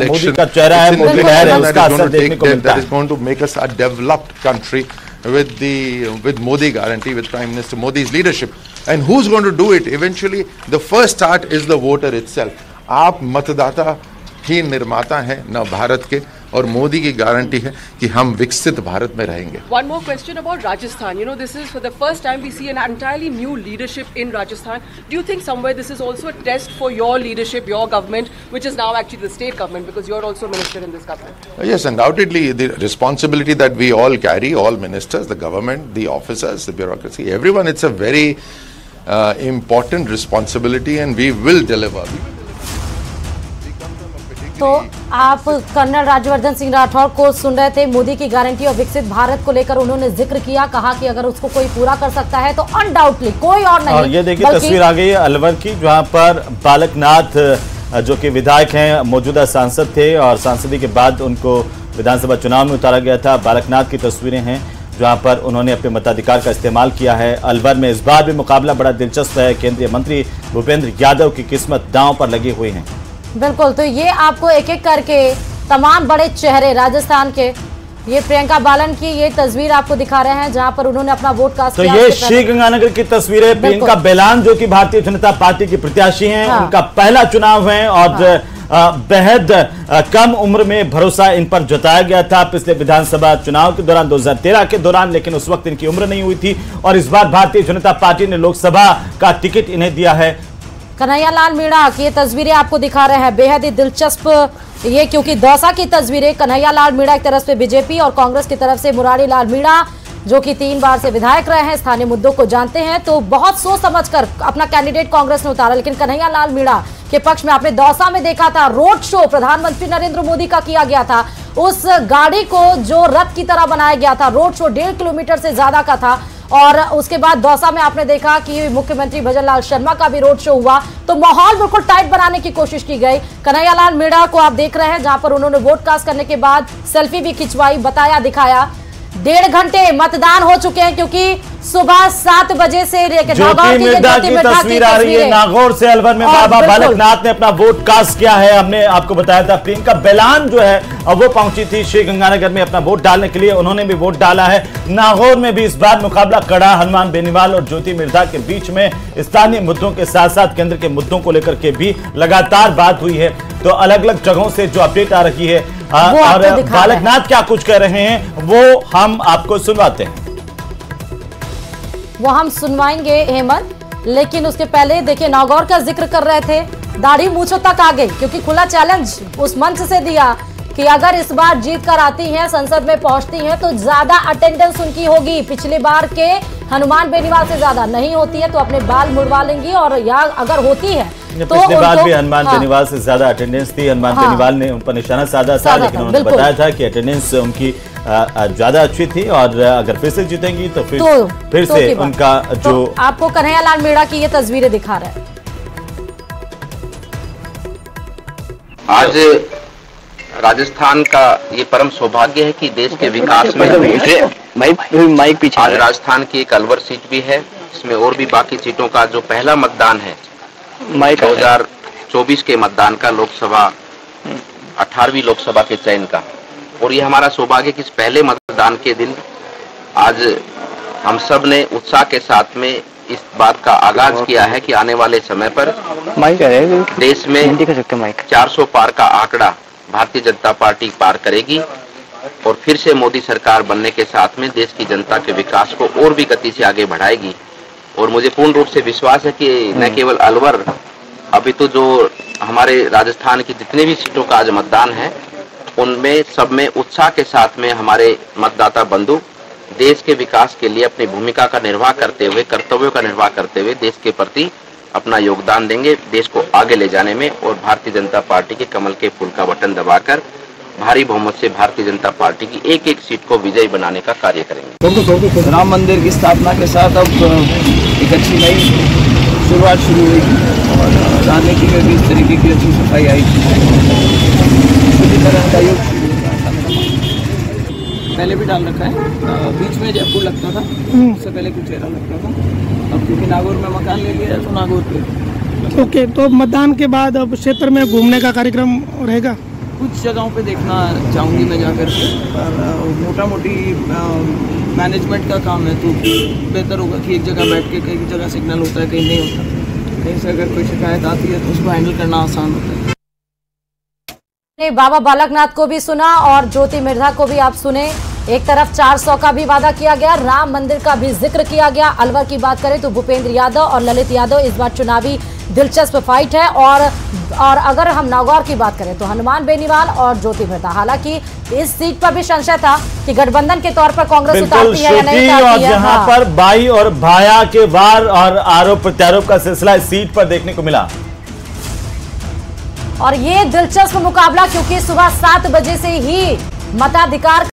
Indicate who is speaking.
Speaker 1: मोदी का चेहरा है, मोदी लहर है, उसका असर देखने को मिलता है।
Speaker 2: That is going to make us a developed country with Modi guarantee, with Prime Minister Modi's leadership. And who's going to do it? Eventually, the first start is the voter itself. आप मतदाता ही निर्माता हैं न भारत के, और मोदी की guarantee है कि हम विकसित भारत में रहेंगे।
Speaker 3: One more question about Rajasthan. You know, this is for the first time we see an entirely new leadership in Rajasthan. Do you think somewhere this is also a test for your leadership, your government, which is now actually the state government, because you're also a minister in this government?
Speaker 2: Yes, undoubtedly, the responsibility that we all carry, all ministers, the government, the officers, the bureaucracy, everyone, it's a very important responsibility, and we will deliver.
Speaker 4: तो आप colonel Rajyavardhan Singh Rathore को सुन रहे थे। मोदी की guarantee और विकसित भारत को लेकर उन्होंने जिक्र किया, कहा कि अगर उसको कोई पूरा कर सकता है तो अनडाउटली कोई और नहीं।
Speaker 1: और ये देखिए तस्वीर आ गई है अलवर की, जहां पर बालकनाथ जो कि विधायक हैं, मौजूदा सांसद थे और सांसदी के बाद उनको विधानसभा चुनाव में उतारा गया था। बालकनाथ की तस्वीरें हैं जहां पर उन्होंने अपने मताधिकार का इस्तेमाल किया है। अलवर में इस बार भी मुकाबला बड़ा दिलचस्प है। केंद्रीय मंत्री भूपेंद्र यादव की किस्मत दांव पर लगी हुई है।
Speaker 4: बिल्कुल, तो ये आपको एक एक करके तमाम बड़े चेहरे राजस्थान के, ये प्रियंका बालन की ये तस्वीर आपको दिखा रहे हैं जहां पर उन्होंने अपना वोट कास्ट
Speaker 1: किया। तो ये श्रीगंगानगर की तस्वीर है। प्रियंका बालन जो कि भारतीय जनता पार्टी की प्रत्याशी हैं, हाँ। उनका पहला चुनाव है और हाँ। बेहद कम उम्र में भरोसा इन पर जताया गया था पिछले विधानसभा चुनाव के दौरान 2013 के दौरान, लेकिन उस वक्त इनकी उम्र नहीं हुई थी और इस बार भारतीय जनता पार्टी ने लोकसभा का टिकट इन्हें दिया है।
Speaker 4: कन्हैयालाल मीणा की ये तस्वीरें आपको दिखा रहे हैं, बेहद ही दिलचस्प ये, क्योंकि दौसा की तस्वीरें। कन्हैयालाल मीणा की तरफ से बीजेपी और कांग्रेस की तरफ से मुरारी लाल मीणा जो कि 3 बार से विधायक रहे हैं, स्थानीय मुद्दों को जानते हैं, तो बहुत सोच समझकर अपना कैंडिडेट कांग्रेस ने उतारा। लेकिन कन्हैयालाल मीणा के पक्ष में आपने दौसा में देखा था रोड शो प्रधानमंत्री नरेंद्र मोदी का किया गया था। उस गाड़ी को जो रथ की तरह बनाया गया था, रोड शो 1.5 किलोमीटर से ज्यादा का था। और उसके बाद दौसा में आपने देखा कि मुख्यमंत्री भजनलाल शर्मा का भी रोड शो हुआ, तो माहौल बिल्कुल टाइट बनाने की कोशिश की गई। कन्हैयालाल मीणा को आप देख रहे हैं जहां पर उन्होंने वोट कास्ट करने के बाद सेल्फी भी खिंचवाई, बताया, दिखाया। 1.5 घंटे मतदान हो चुके हैं, क्योंकि सुबह 7 बजे से
Speaker 1: ज्योति मिर्धा की तस्वीर आ रही है। नागौर से अलवर में बाबा बालकनाथ ने अपना वोट कास्ट किया है। हमने आपको बताया था प्रियंका बालन जो है वो पहुंची थी श्रीगंगानगर में अपना वोट डालने के लिए, उन्होंने भी वोट डाला है। नागौर में भी इस बार मुकाबला कड़ा हनुमान बेनीवाल और ज्योति मिर्धा के बीच में स्थानीय मुद्दों के साथ साथ केंद्र के मुद्दों को लेकर के भी लगातार बात हुई है। तो अलग अलग जगहों से जो अपडेट आ रही है और बालकनाथ क्या कुछ कह रहे हैं वो हम आपको सुनवाते हैं,
Speaker 4: वो हम सुनवाएंगे हेमंत। लेकिन उसके पहले देखिए, नागौर का जिक्र कर रहे थे, दाढ़ी मूंछों तक आ गई, क्योंकि खुला चैलेंज उस मंच से दिया कि अगर इस बार जीत कर आती हैं, संसद में पहुंचती हैं, तो ज्यादा अटेंडेंस उनकी होगी। पिछली बार के हनुमान बेनीवाल से ज्यादा नहीं होती है तो अपने बाल मुड़वा लेंगी, और या अगर होती है तो
Speaker 1: पिछली बार भी हनुमान बेनीवाल से ज्यादा अटेंडेंस थी। हनुमान बेनीवाल ने उन पर निशाना साधा था, लेकिन उन्होंने बताया था कि अटेंडेंस उनकी ज्यादा अच्छी थी और अगर फिर से जीतेंगी तो फिर से उनका जो
Speaker 4: आपको कन्हैयालाल मीणा की ये तस्वीरें दिखा रहे हैं।
Speaker 5: आज राजस्थान का ये परम सौभाग्य है कि देश के विकास में
Speaker 6: माइक पीछे
Speaker 5: आज राजस्थान की एक अलवर सीट भी है, इसमें और भी बाकी सीटों का जो पहला मतदान है 2024 के मतदान का, लोकसभा 18वीं लोकसभा के चयन का। और ये हमारा सौभाग्य कि इस पहले मतदान के दिन आज हम सब ने उत्साह के साथ में इस बात का आगाज किया है कि आने वाले समय पर देश में 400 पार का आंकड़ा भारतीय जनता पार्टी पार करेगी और फिर से मोदी सरकार बनने के साथ में देश की जनता के विकास को और भी गति से आगे बढ़ाएगी। और मुझे पूर्ण रूप से विश्वास है कि न केवल अलवर, अभी तो जो हमारे राजस्थान की जितने भी सीटों का आज मतदान है उनमें सब में उत्साह के साथ में हमारे मतदाता बंधु देश के विकास के लिए अपनी भूमिका का निर्वाह करते हुए, कर्तव्यों का निर्वाह करते हुए देश के प्रति अपना योगदान देंगे, देश को आगे ले जाने में, और भारतीय जनता पार्टी के कमल के फूल का बटन दबाकर भारी बहुमत से भारतीय जनता पार्टी की एक एक सीट को विजयी बनाने का कार्य करेंगे।
Speaker 6: राम मंदिर की स्थापना के साथ अब एक अच्छी नई शुरुआत शुरू हुई और राजनीति में भी इस तरीके की अच्छी सफाई आई। पहले भी डाल रखा है, बीच में जयपुर लगता था, उससे पहले कुछ चेहरा लगता था। अब क्योंकि नागौर में मकान ले लिया है तो नागौर पे।
Speaker 7: ओके, तो मतदान के बाद अब क्षेत्र में घूमने का कार्यक्रम रहेगा?
Speaker 6: कुछ जगहों पे देखना चाहूँगी मैं जाकर के, मोटा मोटी मैनेजमेंट का काम है, तो बेहतर होगा कि एक जगह बैठ के, कई जगह सिग्नल होता है कहीं नहीं होता, कहीं से अगर कोई शिकायत आती है तो उसको हैंडल करना आसान होता है।
Speaker 4: बाबा बालकनाथ को भी सुना और ज्योति मिर्धा को भी आप सुने। एक तरफ 400 का भी वादा किया गया, राम मंदिर का भी जिक्र किया गया। अलवर की बात करें तो भूपेंद्र यादव और ललित यादव इस बार चुनावी दिलचस्प फाइट है। और अगर हम नागौर की बात करें तो हनुमान बेनीवाल और ज्योति मिर्धा। हालांकि इस सीट पर भी संशय था कि गठबंधन के तौर पर कांग्रेस उतारती है या नहीं उतारती है।
Speaker 1: और यहाँ पर भाई और भाया के वार और आरोप प्रत्यारोप का सिलसिला इस सीट पर देखने को मिला।
Speaker 4: और ये दिलचस्प मुकाबला, क्योंकि सुबह 7 बजे से ही मताधिकार